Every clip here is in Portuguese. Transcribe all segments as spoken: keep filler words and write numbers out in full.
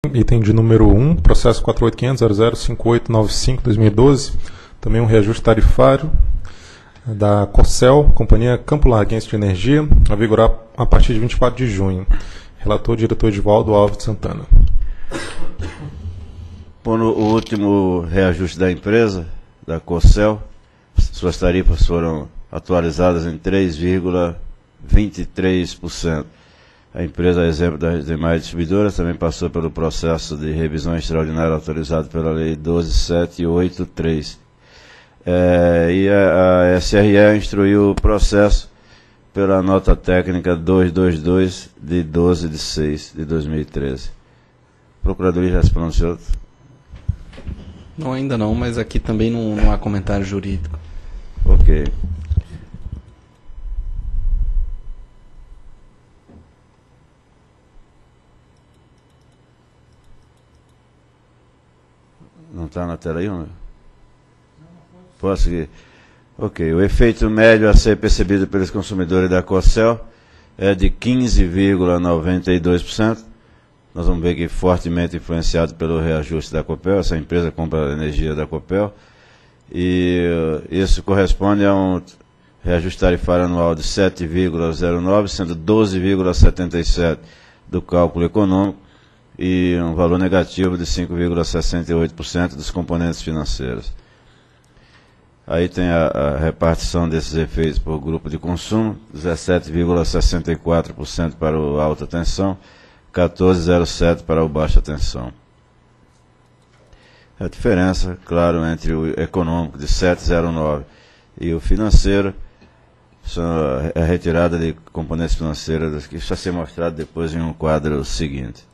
Item de número um, processo quatro oito quinhentos zero zero cinco oito nove cinco dois mil e doze, também um reajuste tarifário da Corcel, Companhia Campo Larguense de Energia, a vigorar a partir de vinte e quatro de junho. Relator, diretor Edivaldo Alves de Santana. Por o último reajuste da empresa, da Corcel, suas tarifas foram atualizadas em três vírgula vinte e três por cento. A empresa, a exemplo das demais distribuidoras, também passou pelo processo de revisão extraordinária autorizado pela Lei doze mil setecentos e oitenta e três. É, e a, a S R E instruiu o processo pela nota técnica duzentos e vinte e dois de doze de seis de dois mil e treze. O procurador já se pronunciou? Não, ainda não, mas aqui também não, não há comentário jurídico. Ok. Não está na tela aí, não? Posso seguir? Ok. O efeito médio a ser percebido pelos consumidores da Corcel é de quinze vírgula noventa e dois por cento. Nós vamos ver que fortemente influenciado pelo reajuste da Copel. Essa empresa compra energia da Copel. E uh, isso corresponde a um reajuste tarifário anual de sete vírgula zero nove por cento, sendo doze vírgula setenta e sete por cento do cálculo econômico, e um valor negativo de cinco vírgula sessenta e oito por cento dos componentes financeiros. Aí tem a, a repartição desses efeitos por grupo de consumo: dezessete vírgula sessenta e quatro por cento para o alta tensão, quatorze vírgula zero sete por cento para o baixa tensão. A diferença, claro, entre o econômico de sete vírgula zero nove e o financeiro, a retirada de componentes financeiros, que vai ser mostrado depois em um quadro seguinte.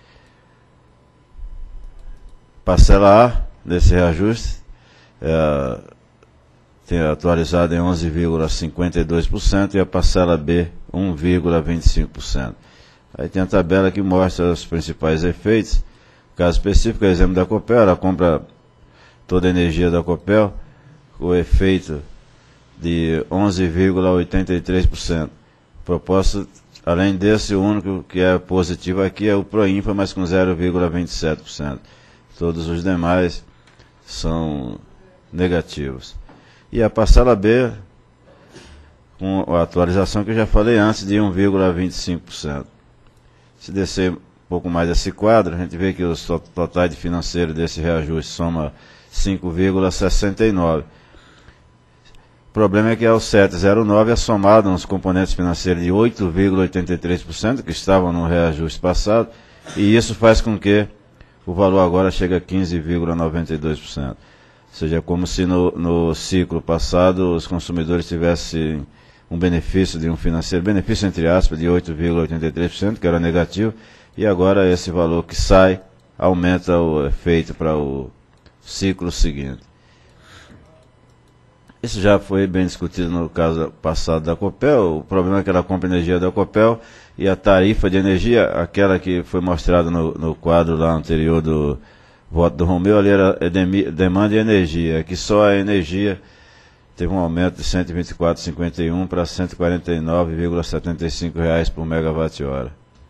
Parcela A desse reajuste é, tem atualizado em onze vírgula cinquenta e dois por cento e a parcela B um vírgula vinte e cinco por cento. Aí tem a tabela que mostra os principais efeitos. No caso específico, o exemplo da Copel, ela compra toda a energia da Copel, com efeito de onze vírgula oitenta e três por cento. Proposto, além desse, o único que é positivo aqui é o Proinfa, mas com zero vírgula vinte e sete por cento. Todos os demais são negativos. E a parcela B, com a atualização que eu já falei antes, de um vírgula vinte e cinco por cento. Se descer um pouco mais esse quadro, a gente vê que os totais de financeiro desse reajuste soma cinco vírgula sessenta e nove por cento. O problema é que ao sete vírgula zero nove é somado uns componentes financeiros de oito vírgula oitenta e três por cento, que estavam no reajuste passado, e isso faz com que o valor agora chegue a quinze vírgula noventa e dois por cento. Ou seja, é como se no, no ciclo passado os consumidores tivessem um benefício de um financeiro, benefício entre aspas, de oito vírgula oitenta e três por cento, que era negativo, e agora esse valor que sai aumenta o efeito para o ciclo seguinte. Isso já foi bem discutido no caso passado da Copel. O problema é que ela compra energia da Copel e a tarifa de energia, aquela que foi mostrada no, no quadro lá anterior do voto do Romeu, ali era demanda e energia, que só a energia teve um aumento de cento e vinte e quatro vírgula cinquenta e um para cento e quarenta e nove vírgula setenta e cinco reais por megawatt-hora.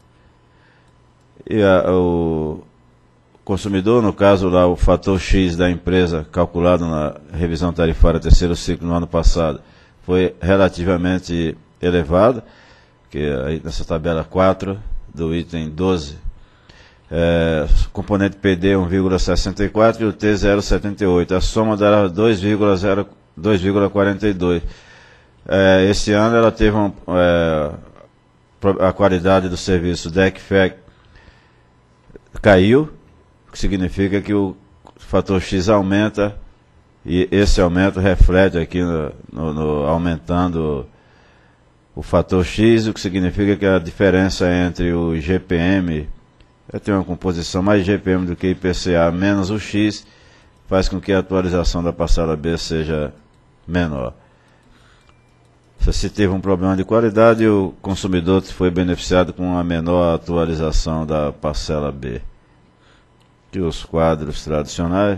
E a, o consumidor, no caso lá, o fator X da empresa, calculado na revisão tarifária terceiro ciclo no ano passado, foi relativamente elevado, que aí nessa tabela quatro do item doze, é, componente P D um vírgula sessenta e quatro e o T zero vírgula setenta e oito. A soma dá dois vírgula quarenta e dois. É, esse ano ela teve um, é, a qualidade do serviço D E C F E C caiu, o que significa que o fator X aumenta, e esse aumento reflete aqui no, no, no aumentando o fator X, o que significa que a diferença entre o G P M, tem uma composição mais G P M do que I P C A menos o X, faz com que a atualização da parcela B seja menor. Se teve um problema de qualidade, o consumidor foi beneficiado com a menor atualização da parcela B. Aqui os quadros tradicionais.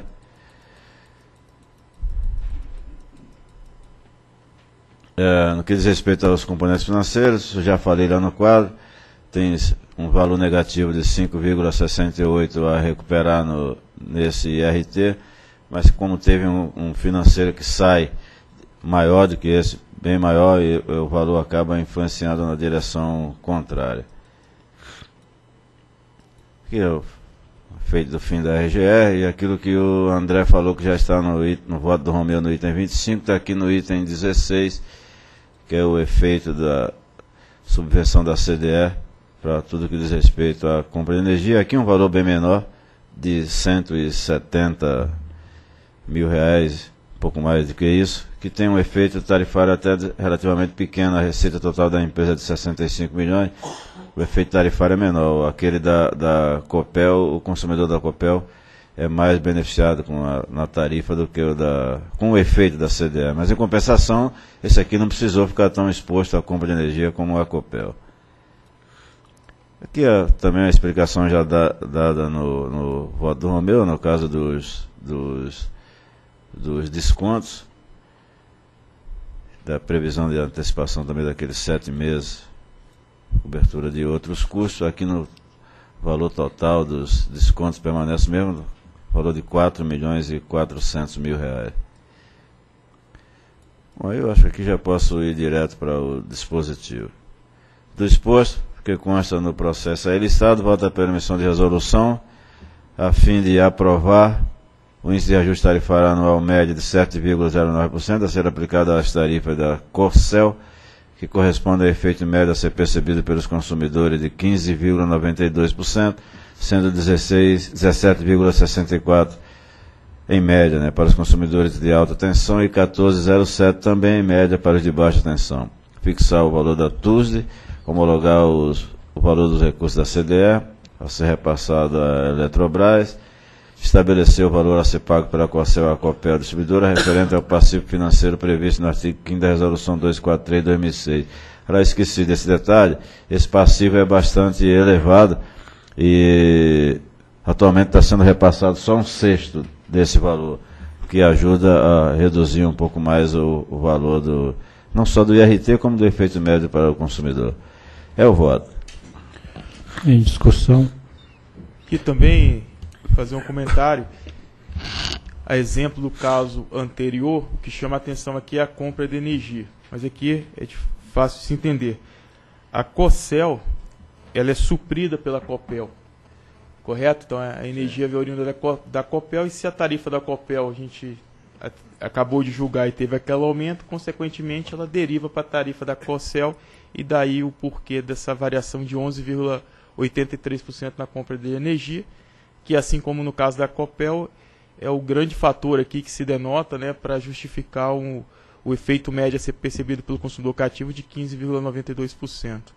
É, no que diz respeito aos componentes financeiros, eu já falei lá no quadro, tem um valor negativo de cinco vírgula sessenta e oito a recuperar no, nesse I R T, mas como teve um, um financeiro que sai maior do que esse, bem maior, e o valor acaba influenciando na direção contrária. Aqui é o efeito do fim da R G R, e aquilo que o André falou que já está no, no voto do Romeu no item vinte e cinco, está aqui no item dezesseis, que é o efeito da subversão da C D E para tudo que diz respeito à compra de energia. Aqui um valor bem menor, de cento e setenta mil reais, um pouco mais do que isso, que tem um efeito tarifário até relativamente pequeno. A receita total da empresa é de sessenta e cinco milhões, o efeito tarifário é menor. Aquele da, da Copel, o consumidor da Copel é mais beneficiado com a, na tarifa do que o da, com o efeito da C D E. Mas em compensação, esse aqui não precisou ficar tão exposto à compra de energia como a Copel. Aqui é também a explicação já da, dada no, no voto do Romeu, no caso dos, dos, dos descontos, da previsão de antecipação também daqueles sete meses, cobertura de outros custos. Aqui no valor total dos descontos permanece mesmo, valor de quatro milhões e quatrocentos mil reais. Bom, eu acho que aqui já posso ir direto para o dispositivo. Do exposto, que consta no processo aí listado, vota pela emissão de resolução, a fim de aprovar o índice de ajuste tarifário anual médio de sete vírgula zero nove por cento a ser aplicado às tarifas da Corcel, que corresponde ao efeito médio a ser percebido pelos consumidores de quinze vírgula noventa e dois por cento, sendo dezessete vírgula sessenta e quatro por cento em média, né, para os consumidores de alta tensão e quatorze vírgula zero sete por cento também em média para os de baixa tensão. Fixar o valor da T U S D, homologar os, o valor dos recursos da C D E a ser repassado à Eletrobras, estabelecer o valor a ser pago pela Corcel à Copel Distribuidora referente ao passivo financeiro previsto no artigo quinto da Resolução duzentos e quarenta e três de dois mil e seis. Para esquecer desse detalhe, esse passivo é bastante elevado e atualmente está sendo repassado só um sexto desse valor, o que ajuda a reduzir um pouco mais o, o valor do, não só do I R T, como do efeito médio para o consumidor. É o voto. Em discussão. Aqui também fazer um comentário. A exemplo do caso anterior, o que chama a atenção aqui é a compra de energia. Mas aqui é fácil de se entender. A Corcel, ela é suprida pela Copel. Correto? Então a energia vem oriunda da Copel, e se a tarifa da Copel a gente acabou de julgar e teve aquele aumento, consequentemente ela deriva para a tarifa da Corcel, e daí o porquê dessa variação de onze vírgula oitenta e três por cento na compra de energia, que assim como no caso da Copel, é o grande fator aqui que se denota, né, para justificar um, o efeito médio a ser percebido pelo consumidor cativo de quinze vírgula noventa e dois por cento.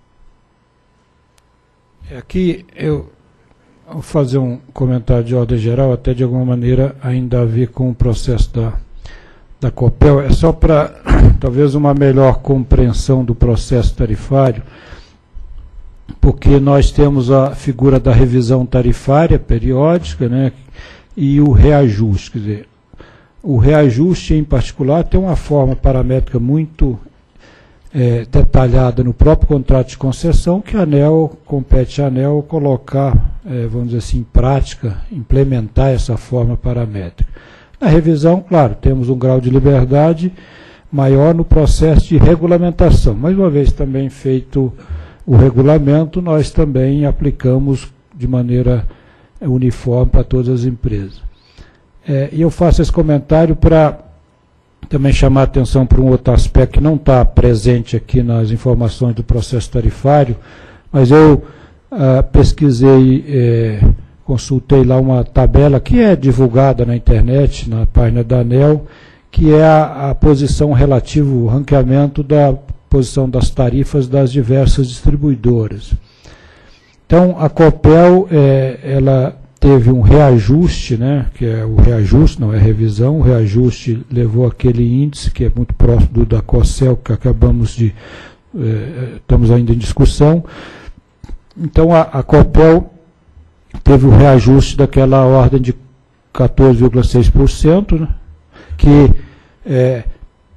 Aqui eu vou fazer um comentário de ordem geral, até de alguma maneira ainda a ver com o processo da, da Copel. É só para talvez uma melhor compreensão do processo tarifário, porque nós temos a figura da revisão tarifária periódica, né, e o reajuste. Quer dizer, o reajuste em particular tem uma forma paramétrica muito é, detalhada no próprio contrato de concessão, que a ANEEL, compete à ANEEL colocar, é, vamos dizer assim, em prática, implementar essa forma paramétrica. Na revisão, claro, temos um grau de liberdade maior no processo de regulamentação, mas uma vez também feito o regulamento, nós também aplicamos de maneira uniforme para todas as empresas. É, e eu faço esse comentário para também chamar a atenção para um outro aspecto que não está presente aqui nas informações do processo tarifário, mas eu ah, pesquisei, é, consultei lá uma tabela que é divulgada na internet, na página da ANEEL, que é a, a posição relativa, o ranqueamento da posição das tarifas das diversas distribuidoras. Então, a Copel, é, ela teve um reajuste, né, que é o reajuste, não é revisão, o reajuste levou aquele índice que é muito próximo do da Corcel, que acabamos de, é, estamos ainda em discussão. Então, a, a Copel teve o reajuste daquela ordem de quatorze vírgula seis por cento, né, que é,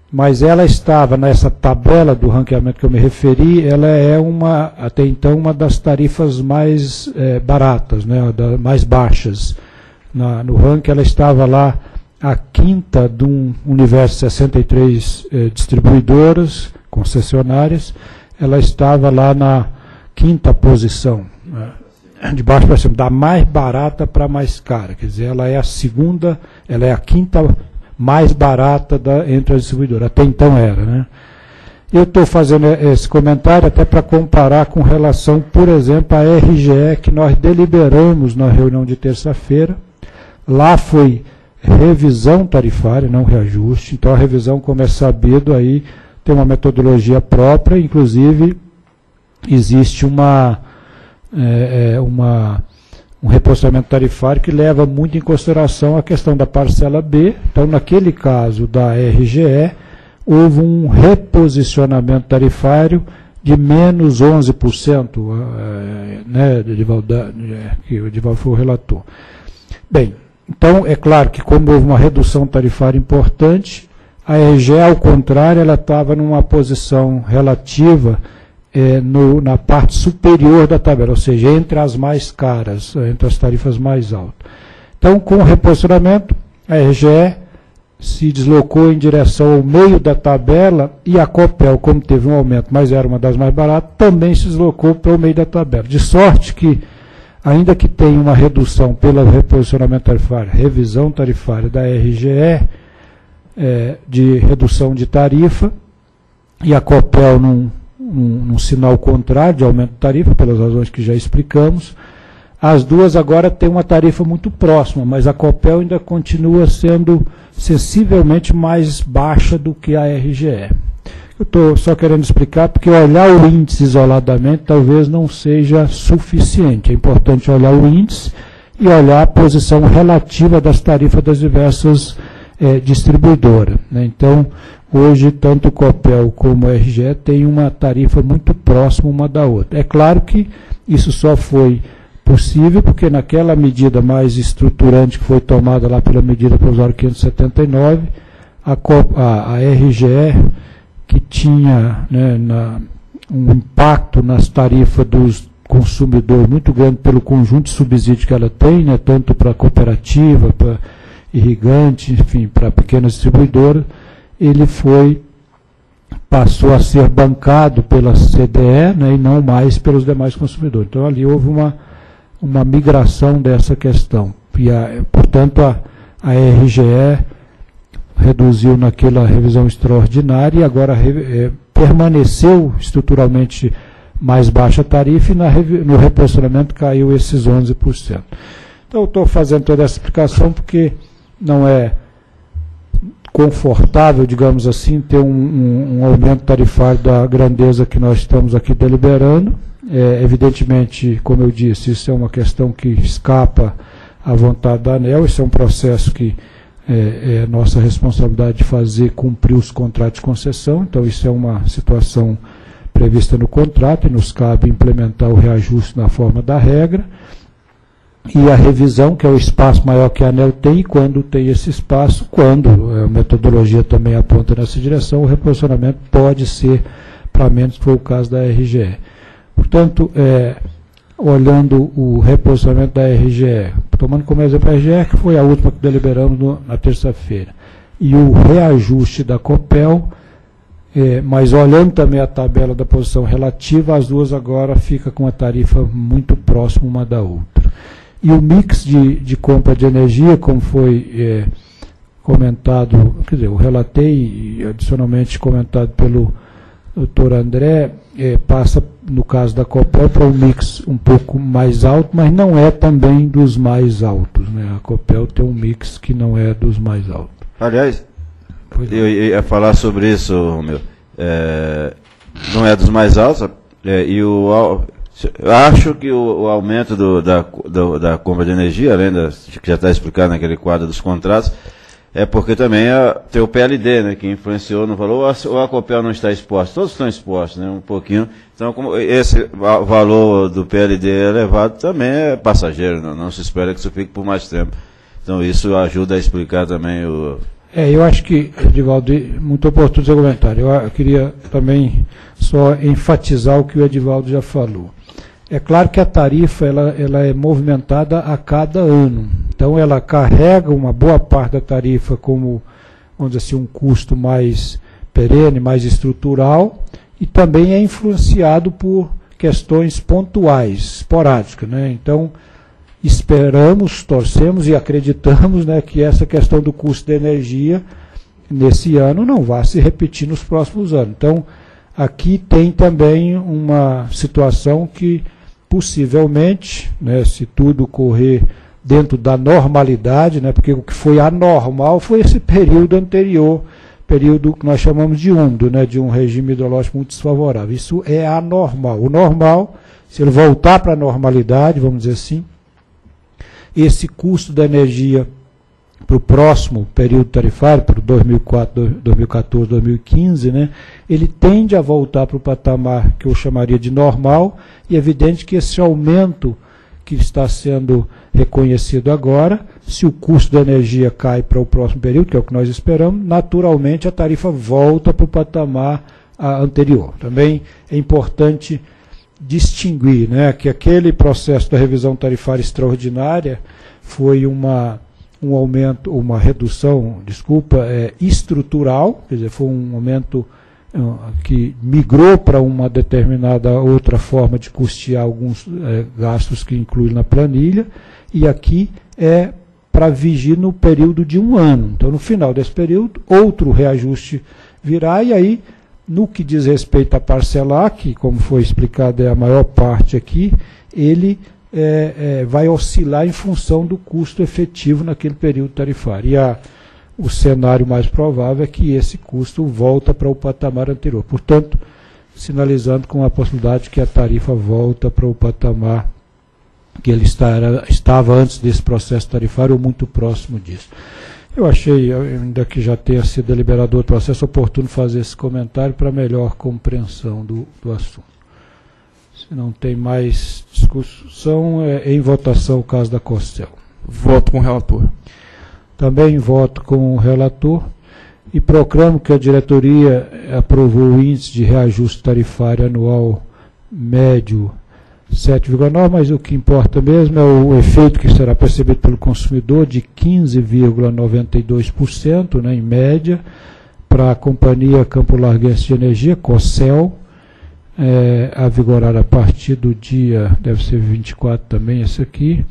mas ela estava nessa tabela do ranqueamento que eu me referi, ela é uma, até então, uma das tarifas mais é, baratas, né, da, mais baixas. Na, no ranking ela estava lá a quinta de um universo de sessenta e três eh, distribuidoras, concessionárias, ela estava lá na quinta posição, né, de baixo para cima, da mais barata para a mais cara, quer dizer, ela é a segunda, ela é a quinta mais barata da, entre as distribuidoras, até então era, né. Eu estou fazendo esse comentário até para comparar com relação, por exemplo, à R G E, que nós deliberamos na reunião de terça-feira. Lá foi revisão tarifária, não reajuste. Então a revisão, como é sabido, aí tem uma metodologia própria, inclusive existe uma, é, uma, um repostamento tarifário que leva muito em consideração a questão da parcela B. Então, naquele caso da R G E, houve um reposicionamento tarifário de menos onze por cento, né, que o Edivaldo foi o relator. Bem, então, é claro que como houve uma redução tarifária importante, a R G E, ao contrário, ela estava numa posição relativa é, no, na parte superior da tabela, ou seja, entre as mais caras, entre as tarifas mais altas. Então, com o reposicionamento, a R G E se deslocou em direção ao meio da tabela e a Copel, como teve um aumento, mas era uma das mais baratas, também se deslocou para o meio da tabela. De sorte que, ainda que tenha uma redução pelo reposicionamento tarifário, revisão tarifária da R G E, é, de redução de tarifa, e a Copel num, num, num sinal contrário de aumento de tarifa, pelas razões que já explicamos, as duas agora têm uma tarifa muito próxima, mas a Copel ainda continua sendo sensivelmente mais baixa do que a R G E. Eu estou só querendo explicar porque olhar o índice isoladamente talvez não seja suficiente. É importante olhar o índice e olhar a posição relativa das tarifas das diversas eh, distribuidoras, né? Então, hoje, tanto o Copel como a R G E têm uma tarifa muito próxima uma da outra. É claro que isso só foi possível porque naquela medida mais estruturante que foi tomada lá pela medida provisória quinhentos e setenta e nove, a, a, a R G E, que tinha, né, na, um impacto nas tarifas dos consumidores muito grande pelo conjunto de subsídios que ela tem, né, tanto para cooperativa, para irrigante, enfim, para pequenas distribuidoras, ele foi, passou a ser bancado pela C D E, né, e não mais pelos demais consumidores. Então ali houve uma, uma migração dessa questão. E a, portanto, a, a R G E reduziu naquela revisão extraordinária e agora é, permaneceu estruturalmente mais baixa a tarifa e na, no reposicionamento caiu esses onze por cento. Então, eu estou fazendo toda essa explicação porque não é confortável, digamos assim, ter um, um, um aumento tarifário da grandeza que nós estamos aqui deliberando. É, evidentemente, como eu disse, isso é uma questão que escapa à vontade da ANEEL, isso é um processo que é, é nossa responsabilidade de fazer cumprir os contratos de concessão, então isso é uma situação prevista no contrato e nos cabe implementar o reajuste na forma da regra. E a revisão, que é o espaço maior que a ANEEL tem, e quando tem esse espaço, quando a metodologia também aponta nessa direção, o reposicionamento pode ser para menos, que foi o caso da R G E. Portanto, é, olhando o reposicionamento da R G E, tomando como exemplo a R G E, que foi a última que deliberamos no, na terça-feira, e o reajuste da Copel, é, mas olhando também a tabela da posição relativa, as duas agora ficam com a tarifa muito próxima uma da outra. E o mix de, de compra de energia, como foi é, comentado, quer dizer, eu relatei e adicionalmente comentado pelo doutor André, é, passa, no caso da Copel, para um mix um pouco mais alto, mas não é também dos mais altos, né? A Copel tem um mix que não é dos mais altos. Aliás, eu ia falar sobre isso, Romeu. É, não é dos mais altos, é, e o... Eu acho que o, o aumento do, da, do, da compra de energia, além da, que já está explicado naquele quadro dos contratos, é porque também é, tem o P L D, né, que influenciou no valor, ou a Copel não está exposta, todos estão expostos, né, um pouquinho. Então, como esse valor do P L D elevado também é passageiro, não, não se espera que isso fique por mais tempo. Então, isso ajuda a explicar também o, É, eu acho que, Edivaldo, muito oportuno seu comentário. Eu, eu queria também só enfatizar o que o Edivaldo já falou. É claro que a tarifa ela, ela é movimentada a cada ano. Então, ela carrega uma boa parte da tarifa como, vamos dizer assim, um custo mais perene, mais estrutural, e também é influenciado por questões pontuais, esporádicas, né? Então, esperamos, torcemos e acreditamos, né, que essa questão do custo da energia nesse ano não vai se repetir nos próximos anos. Então, aqui tem também uma situação que possivelmente, né, se tudo correr dentro da normalidade, né, porque o que foi anormal foi esse período anterior, período que nós chamamos de úmido, né, de um regime hidrológico muito desfavorável. Isso é anormal. O normal, se ele voltar para a normalidade, vamos dizer assim, esse custo da energia para o próximo período tarifário, para dois mil e quatro, dois mil e quatorze, dois mil e quinze, né, ele tende a voltar para o patamar que eu chamaria de normal, e é evidente que esse aumento que está sendo reconhecido agora, se o custo da energia cai para o próximo período, que é o que nós esperamos, naturalmente a tarifa volta para o patamar a, anterior. Também é importante distinguir, né, que aquele processo da revisão tarifária extraordinária foi uma, um aumento, uma redução, desculpa, é, estrutural, quer dizer, foi um aumento uh, que migrou para uma determinada outra forma de custear alguns é, gastos que inclui na planilha, e aqui é para vigir no período de um ano. Então, no final desse período, outro reajuste virá, e aí, no que diz respeito a parcelar, que, como foi explicado, é a maior parte aqui, ele é, é, vai oscilar em função do custo efetivo naquele período tarifário. E a, o cenário mais provável é que esse custo volta para o patamar anterior. Portanto, sinalizando com a possibilidade que a tarifa volta para o patamar que ele está, estava antes desse processo tarifário, ou muito próximo disso. Eu achei, ainda que já tenha sido deliberado o processo, oportuno fazer esse comentário para melhor compreensão do, do assunto. Se não tem mais discussão, é em votação o caso da Corcel. Voto com o relator. Também voto com o relator e proclamo que a diretoria aprovou o índice de reajuste tarifário anual médio sete vírgula nove, mas o que importa mesmo é o efeito que será percebido pelo consumidor de quinze vírgula noventa e dois por cento, né, em média, para a Companhia Campo Larguense de Energia, Corcel, é, a vigorar a partir do dia, deve ser vinte e quatro também, esse aqui,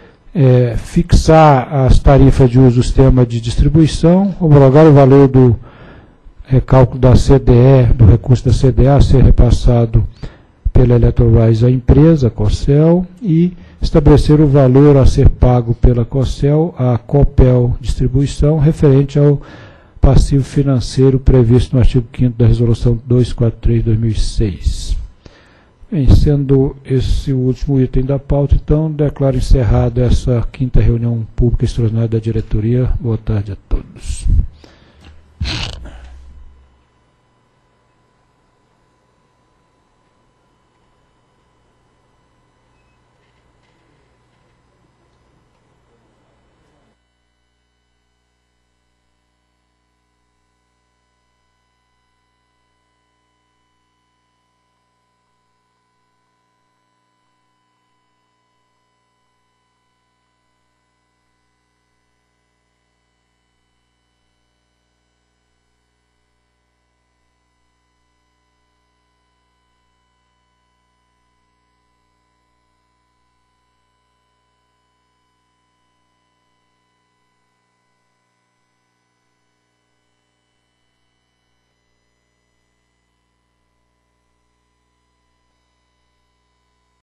é, fixar as tarifas de uso do sistema de distribuição, homologar o valor do recálculo da C D E, do recurso da C D E a ser repassado pela Eletrobras à empresa, a Corcel, e estabelecer o valor a ser pago pela Corcel à Copel Distribuição, referente ao passivo financeiro previsto no artigo quinto da Resolução duzentos e quarenta e três de dois mil e seis. Bem, sendo esse o último item da pauta, então, declaro encerrada essa quinta reunião pública extraordinária da diretoria. Boa tarde a todos.